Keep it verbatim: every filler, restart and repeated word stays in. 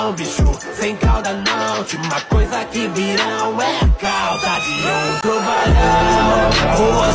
não, bicho, sem cauda não. Última coisa que virão é a cauda de um tubarão. Rua